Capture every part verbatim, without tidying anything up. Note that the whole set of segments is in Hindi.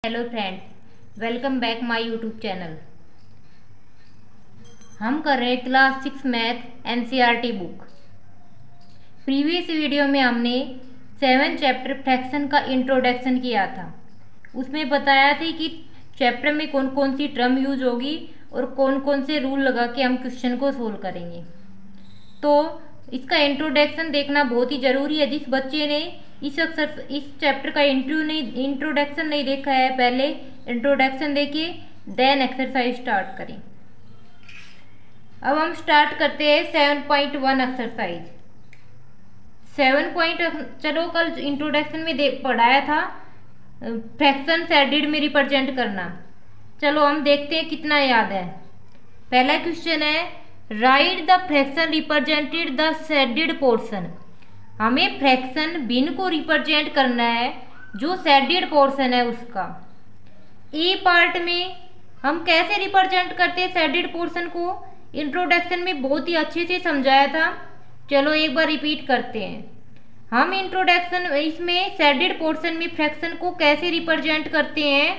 Hello friends, welcome back my YouTube channel. हम कर रहे हैं class six math NCERT book. Previous video में हमने सेवन चैप्टर फ्रैक्शन का इंट्रोडक्शन किया था। उसमें बताया था कि चैप्टर में कौन कौन सी टर्म यूज होगी और कौन कौन से रूल लगा के हम क्वेश्चन को सोल्व करेंगे। तो इसका इंट्रोडक्शन देखना बहुत ही ज़रूरी है। जिस बच्चे ने इस अक्सर इस चैप्टर का इंट्रो नहीं इंट्रोडक्शन नहीं देखा है, पहले इंट्रोडक्शन देखिए, देन एक्सरसाइज स्टार्ट करें। अब हम स्टार्ट करते हैं seven point one exercise. Seven point चलो कल इंट्रोडक्शन में देख पढ़ाया था फ्रैक्शन शेडेड में रिप्रेजेंट करना। चलो हम देखते हैं कितना याद है। पहला क्वेश्चन है, write the fraction represented the shaded portion. हमें फ्रैक्शन भिन्न को रिप्रेजेंट करना है जो शेडेड पोर्शन है उसका। ए पार्ट में हम कैसे रिप्रेजेंट करते हैं शेडेड पोर्शन को, इंट्रोडक्शन में बहुत ही अच्छे से समझाया था। चलो एक बार रिपीट करते हैं। हम इंट्रोडक्शन इसमें शेडेड पोर्शन में फ्रैक्शन को कैसे रिप्रेजेंट करते हैं,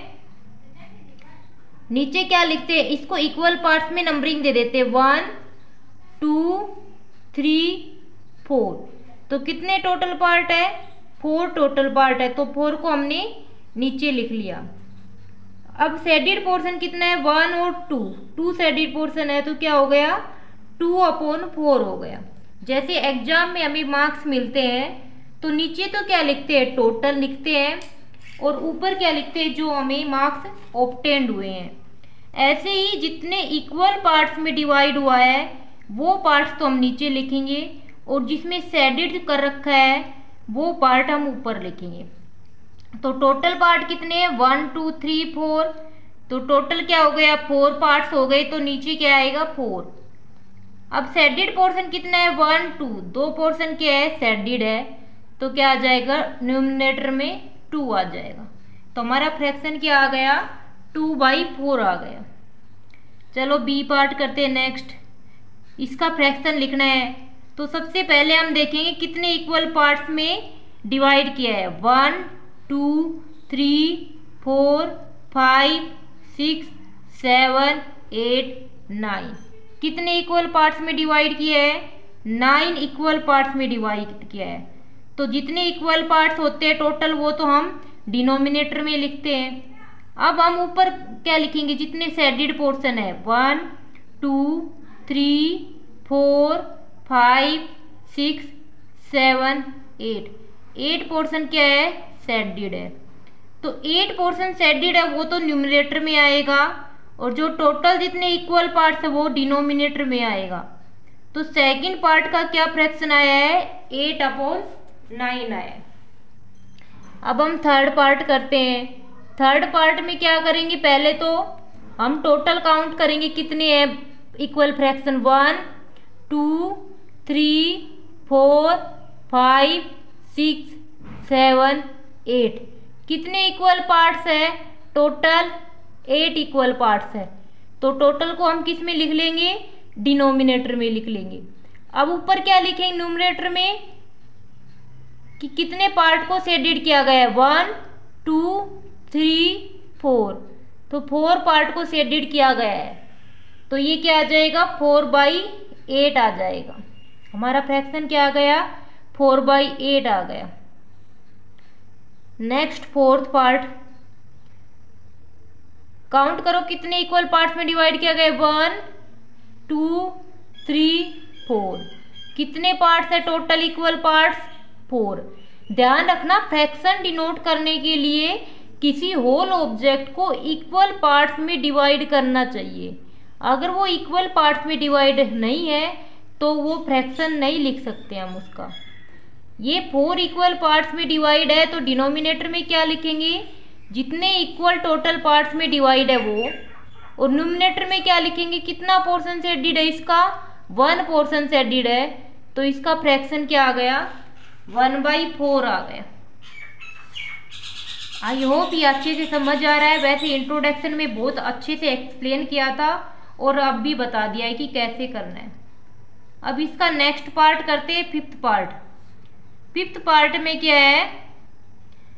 नीचे क्या लिखते हैं, इसको इक्वल पार्ट्स में नंबरिंग दे देते हैं, वन टू थ्री फोर। तो कितने टोटल पार्ट है, फोर टोटल पार्ट है, तो फोर को हमने नीचे लिख लिया। अब शेडेड पोर्शन कितना है, वन और टू, टू शेडेड पोर्शन है तो क्या हो गया, टू अपॉन फोर हो गया। जैसे एग्जाम में हमें मार्क्स मिलते हैं तो नीचे तो क्या लिखते हैं, टोटल लिखते हैं, और ऊपर क्या लिखते हैं, जो हमें मार्क्स ऑब्टेन्ड हुए हैं। ऐसे ही जितने इक्वल पार्ट्स में डिवाइड हुआ है वो पार्ट्स तो हम नीचे लिखेंगे, और जिसमें शेडेड कर रखा है वो पार्ट हम ऊपर लिखेंगे। तो टोटल पार्ट कितने हैं, वन टू थ्री फोर, तो टोटल क्या हो गया, फोर पार्ट्स हो गए, तो नीचे क्या आएगा, फोर। अब शेडेड पोर्शन कितना है, वन टू, दो पोर्शन क्या है, शेडेड है, तो क्या आ जाएगा, न्यूमरेटर में टू आ जाएगा। तो हमारा फ्रैक्शन क्या आ गया, टू बाई फोर आ गया। चलो बी पार्ट करते हैं नेक्स्ट। इसका फ्रैक्शन लिखना है तो सबसे पहले हम देखेंगे कितने इक्वल पार्ट्स में डिवाइड किया है, one two three four five six seven eight nine. कितने इक्वल पार्ट्स में डिवाइड किया है, नाइन इक्वल पार्ट्स में डिवाइड किया है। तो जितने इक्वल पार्ट्स होते हैं टोटल वो तो हम डिनोमिनेटर में लिखते हैं। अब हम ऊपर क्या लिखेंगे, जितने शेडेड पोर्शन है, one two three four five six seven eight, eight portion क्या है, शेडेड है। तो एट पोर्शन शेडेड है वो तो न्यूमरेटर में आएगा, और जो टोटल जितने इक्वल पार्ट्स है वो डिनोमिनेटर में आएगा। तो सेकंड पार्ट का क्या फ्रैक्शन आया है, एट अपॉन नाइन आया। अब हम थर्ड पार्ट करते हैं। थर्ड पार्ट में क्या करेंगे, पहले तो हम टोटल काउंट करेंगे कितने हैं equal fraction, one two three four five six seven eight. कितने इक्वल पार्ट्स है, टोटल एट इक्वल पार्ट्स है, तो टोटल को हम किस में लिख लेंगे, डिनोमिनेटर में लिख लेंगे। अब ऊपर क्या लिखेंगे न्यूमरेटर में, कि कितने पार्ट को शेडेड किया गया है, वन टू थ्री फोर, तो फोर पार्ट को शेडेड किया गया है, तो ये क्या आ जाएगा, फोर बाई एट आ जाएगा। हमारा फ्रैक्शन क्या आ गया, फोर बाई एट आ गया। नेक्स्ट फोर्थ पार्ट, काउंट करो कितने इक्वल पार्ट्स में डिवाइड किया गया, वन टू थ्री फोर। कितने पार्ट्स है टोटल इक्वल पार्ट्स, फोर। ध्यान रखना फ्रैक्शन डिनोट करने के लिए किसी होल ऑब्जेक्ट को इक्वल पार्ट्स में डिवाइड करना चाहिए। अगर वो इक्वल पार्ट्स में डिवाइड नहीं है तो वो फ्रैक्शन नहीं लिख सकते हम उसका। ये फोर इक्वल पार्ट्स में डिवाइड है तो डिनोमिनेटर में क्या लिखेंगे, जितने इक्वल टोटल पार्ट्स में डिवाइड है वो, और न्यूमरेटर में क्या लिखेंगे, कितना पोर्शन शेडेड है इसका, वन पोर्शन शेडेड है, तो इसका फ्रैक्शन क्या आ गया, वन बाई फोर आ गया। आई होप ये अच्छे से समझ आ रहा है। वैसे इंट्रोडक्शन में बहुत अच्छे से एक्सप्लेन किया था और अब भी बता दिया है कि कैसे करना है। अब इसका नेक्स्ट पार्ट करते हैं, फिफ्थ पार्ट। फिफ्थ पार्ट में क्या है,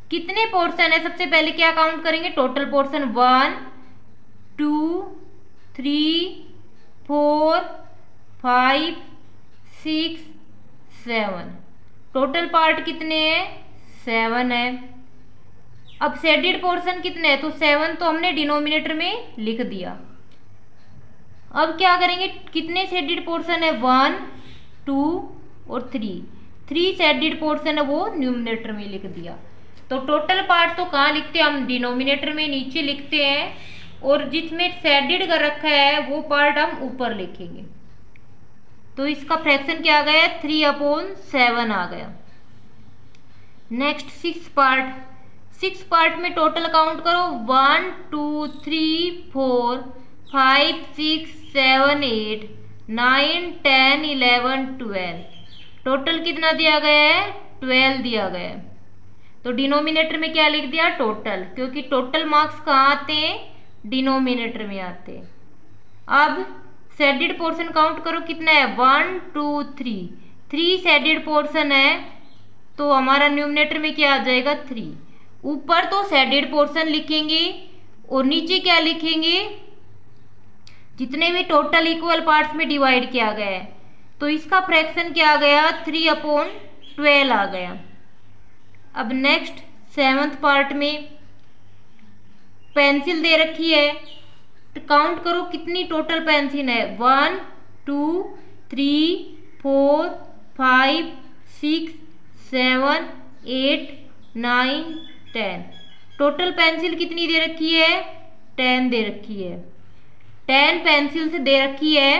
कितने पोर्शन है, सबसे पहले क्या काउंट करेंगे, total portion, one two three four five six seven, total part कितने हैं, सेवन है। अब शेडेड पोर्शन कितने हैं, तो सेवन तो हमने डिनोमिनेटर में लिख दिया। अब क्या करेंगे, कितने शेडेड पोर्शन है, वन टू और थ्री, थ्री शेडेड पोर्शन है वो न्यूमिनेटर में लिख दिया। तो टोटल पार्ट तो कहाँ लिखते हैं हम, डिनोमिनेटर में नीचे लिखते हैं, और जिसमें शेडेड कर रखा है वो पार्ट हम ऊपर लिखेंगे। तो इसका फ्रैक्शन क्या आ गया, थ्री अपॉन सेवन आ गया। Next six part, six part में टोटल काउंट करो, one two three four five six seven eight nine ten eleven twelve, total कितना दिया गया है, ट्वेल्व दिया गया है। तो डिनोमिनेटर में क्या लिख दिया, टोटल, क्योंकि टोटल मार्क्स कहाँ आते हैं, डिनोमिनेटर में आते हैं। अब शेडेड पोर्शन काउंट करो, कितना है, one two three, three shaded portion है, तो हमारा न्यूमिनेटर में क्या आ जाएगा, थ्री। ऊपर तो शेडेड पोर्शन लिखेंगे और नीचे क्या लिखेंगे, जितने भी टोटल इक्वल पार्ट्स में डिवाइड किया गया है। तो इसका फ्रैक्शन क्या आ गया, थ्री अपॉन ट्वेल्व आ गया। अब नेक्स्ट सेवंथ पार्ट में पेंसिल दे रखी है, तो काउंट करो कितनी टोटल पेंसिल है, one two three four five six seven eight nine ten, total pencil कितनी दे रखी है, टेन दे रखी है, टेन पेंसिल से दे रखी है।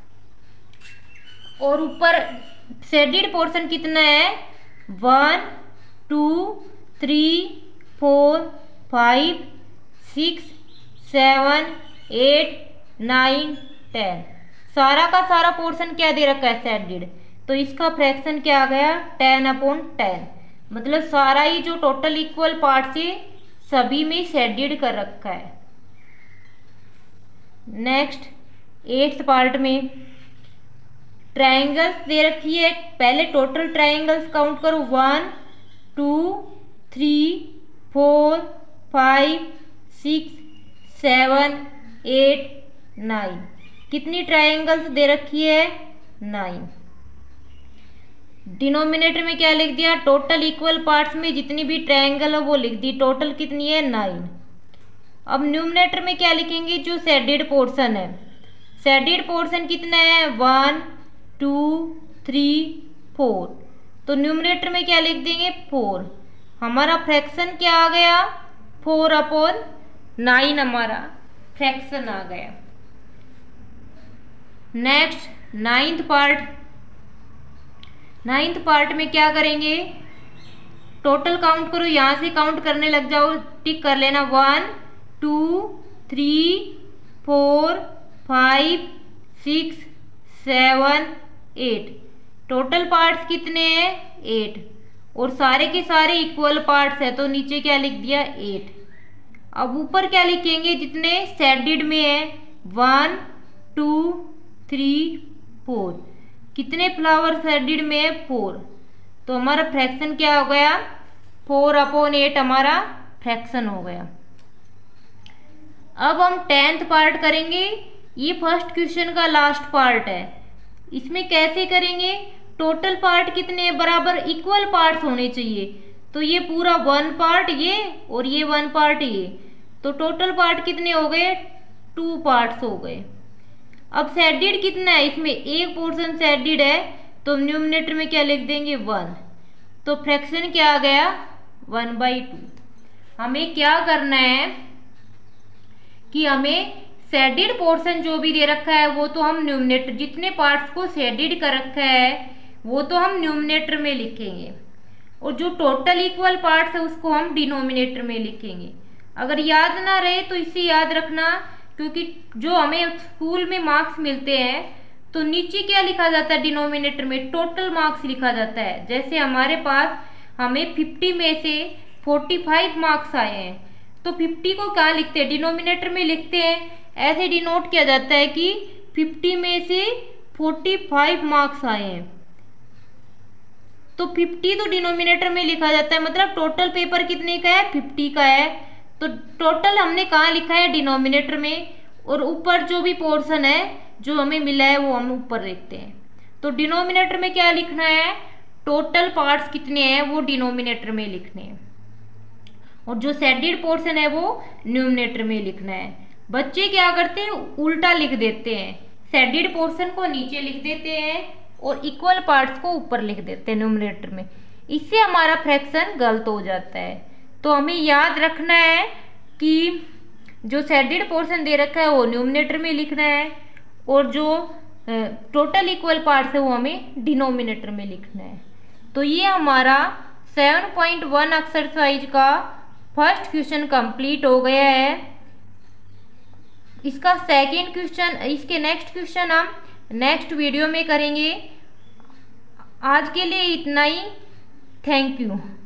और ऊपर शेडेड पोर्शन कितना है, one two three four five six seven eight nine ten, सारा का सारा पोर्शन क्या दे रखा है, शेडेड। तो इसका फ्रैक्शन क्या आ गया, टेन अपॉन टेन, मतलब सारा ही जो टोटल इक्वल पार्ट से सभी में शेडेड कर रखा है। नेक्स्ट एट्थ पार्ट में ट्रायंगल्स दे रखी है, पहले टोटल ट्रायंगल्स काउंट करो, one two three four five six seven eight nine, कितनी ट्रायंगल्स दे रखी है, नाइन। डिनोमिनेटर में क्या लिख दिया, टोटल इक्वल पार्ट्स में जितनी भी ट्रायंगल है वो लिख दी, टोटल कितनी है, नाइन। अब न्यूमिनेटर में क्या लिखेंगे, जो शेडेड पोर्शन है, शेडेड पोर्शन कितना है, वन टू थ्री फोर, तो न्यूमिनेटर में क्या लिख देंगे, फोर। हमारा फ्रैक्शन क्या आ गया, फोर अपॉन नाइन हमारा फ्रैक्शन आ गया। Next ninth part, ninth part में क्या करेंगे, टोटल काउंट करो, यहाँ से काउंट करने लग जाओ, टिक कर लेना, one two three four five six seven eight, total parts कितने हैं, एट, और सारे के सारे इक्वल पार्ट्स है, तो नीचे क्या लिख दिया, एट। अब ऊपर क्या लिखेंगे, जितने शेडेड में है, वन टू थ्री फोर, कितने फ्लावर शेडेड में है, फोर, तो हमारा फ्रैक्शन क्या हो गया, फोर अपॉन एट हमारा फ्रैक्शन हो गया। अब हम टेंथ पार्ट करेंगे, ये फर्स्ट क्वेश्चन का लास्ट पार्ट है। इसमें कैसे करेंगे, टोटल पार्ट कितने बराबर इक्वल पार्ट्स होने चाहिए, तो ये पूरा वन पार्ट ये और ये वन पार्ट ये, तो टोटल पार्ट कितने हो गए, टू पार्ट्स हो गए। अब शेडेड कितना है, इसमें एक पोर्शन शेडेड है, तो न्यूमिनेटर में क्या लिख देंगे, वन, तो फ्रैक्शन क्या आ गया, वन बाई टू। हमें क्या करना है कि हमें शेडेड पोर्शन जो भी दे रखा है वो तो हम न्यूमिनेटर, जितने पार्ट्स को शेडेड कर रखा है वो तो हम न्यूमिनेटर में लिखेंगे, और जो टोटल इक्वल पार्ट्स है उसको हम डिनोमिनेटर में लिखेंगे। अगर याद ना रहे तो इसे याद रखना, क्योंकि जो हमें स्कूल में मार्क्स मिलते हैं तो नीचे क्या लिखा जाता है, डिनोमिनेटर में टोटल मार्क्स लिखा जाता है। जैसे हमारे पास हमें फिफ्टी में से फोर्टी फाइव मार्क्स आए हैं, तो फिफ्टी को क्या लिखते हैं, डिनोमिनेटर में लिखते हैं, ऐसे डिनोट किया जाता है कि फिफ्टी में से फोर्टी फाइव मार्क्स आए हैं। तो फिफ्टी तो डिनोमिनेटर में लिखा जाता है, मतलब टोटल पेपर कितने का है, फिफ्टी का है। तो टोटल हमने कहाँ लिखा है, डिनोमिनेटर में, और ऊपर जो भी पोर्शन है जो हमें मिला है वो हम ऊपर लिखते हैं। तो डिनोमिनेटर में क्या लिखना है, टोटल पार्ट्स कितने हैं वो डिनोमिनेटर में लिखने हैं, और जो शेडेड पोर्शन है वो न्यूमिनेटर में लिखना है। बच्चे क्या करते हैं, उल्टा लिख देते हैं, शेडेड पोर्शन को नीचे लिख देते हैं और इक्वल पार्ट्स को ऊपर लिख देते हैं न्यूमिनेटर में। इससे हमारा फ्रैक्शन गलत हो जाता है। तो हमें याद रखना है कि जो शेडेड पोर्शन दे रखा है वो न्यूमिनेटर में लिखना है, और जो टोटल इक्वल पार्ट्स है वो हमें डिनोमिनेटर में लिखना है। तो ये हमारा सेवन पॉइंट वन एक्सरसाइज का फर्स्ट क्वेश्चन कंप्लीट हो गया है। इसका सेकंड क्वेश्चन, इसके नेक्स्ट क्वेश्चन हम नेक्स्ट वीडियो में करेंगे। आज के लिए इतना ही। Thank you.